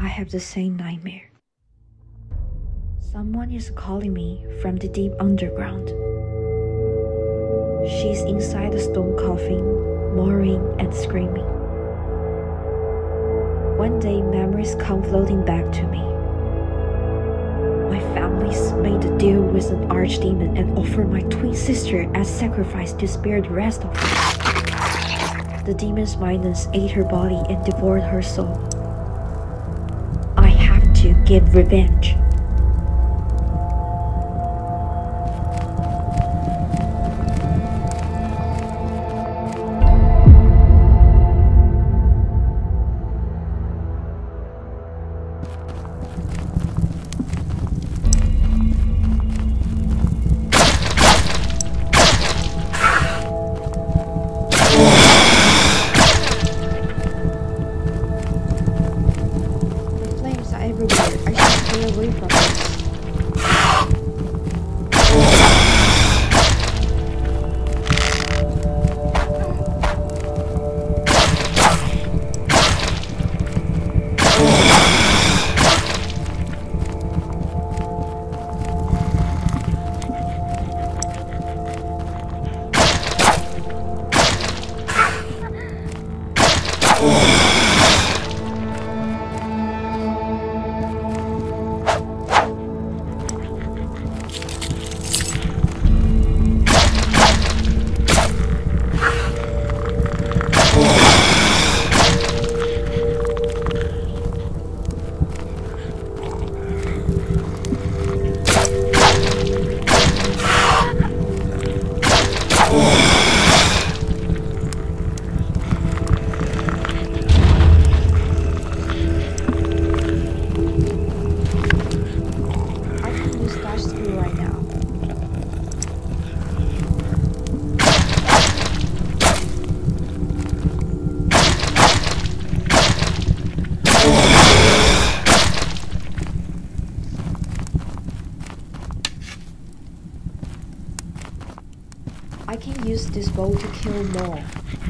I have the same nightmare. Someone is calling me from the deep underground. She's inside the stone coffin, mourning and screaming. One day, memories come floating back to me. My family's made a deal with an archdemon and offered my twin sister as sacrifice to spare the rest of us. The demon's mindless ate her body and devoured her soul. I have to get revenge. I can use this bow to kill more.